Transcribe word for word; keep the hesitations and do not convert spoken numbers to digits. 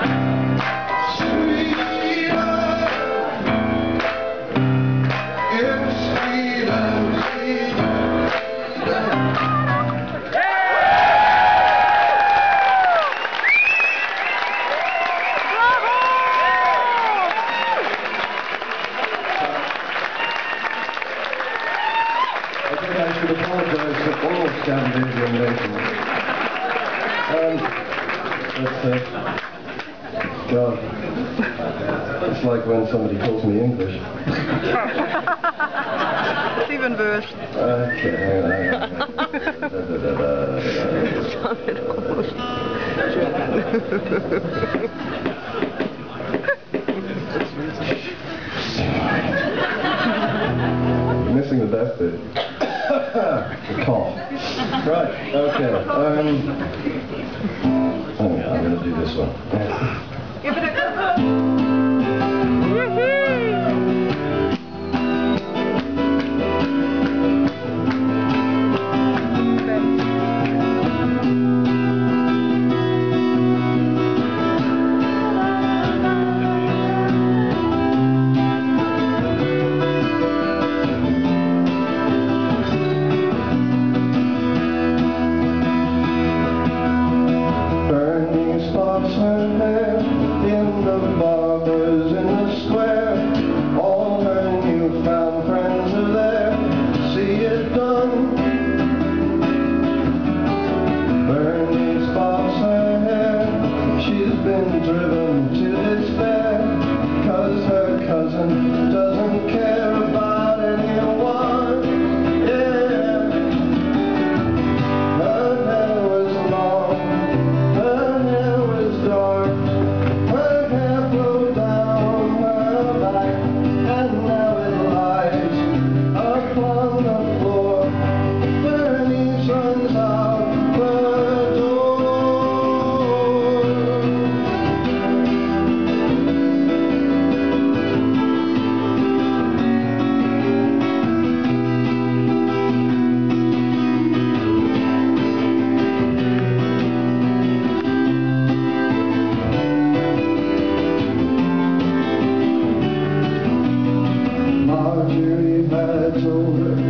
I should apologise to all Scandinavian nations. Um, but, uh, God, it's like when somebody calls me English. It's even worse. Okay, hang on, hang on. You're missing the best bit. The cough. Right, okay. Um, oh, yeah, I'm going to do this one. Give it a go. Bernice Bobs her hair in the barbers in the square. All her newfound friends are there to see it done. Bernice Bobs her hair, she's been driven to despair, 'cause her cousin doesn't care about anyone. Yeah, her hair was long, her hair was dark, her hair flowed down her back, and now it lies upon the floor. Bernice runs out the door. Marjorie had told her